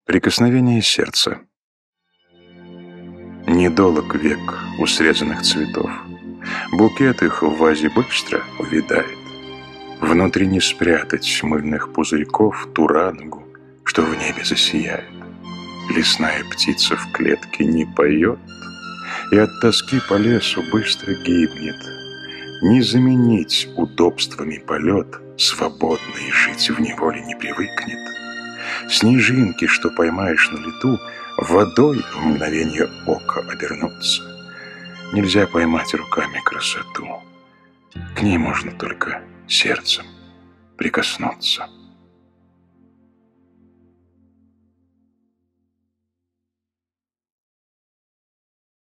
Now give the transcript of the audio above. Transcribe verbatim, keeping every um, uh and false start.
Прикосновение сердца. Недолог век у срезанных цветов. Букет их в вазе быстро увядает. Внутри не спрятать мыльных пузырьков ту радугу, что в небе засияет. Лесная птица в клетке не поет, и от тоски по лесу быстро гибнет. Не заменить удобствами полет, свободный жить в неволе не привыкнет. Снежинки, что поймаешь на лету, водой в мгновение ока обернутся. Нельзя поймать руками красоту, к ней можно только сердцем прикоснуться.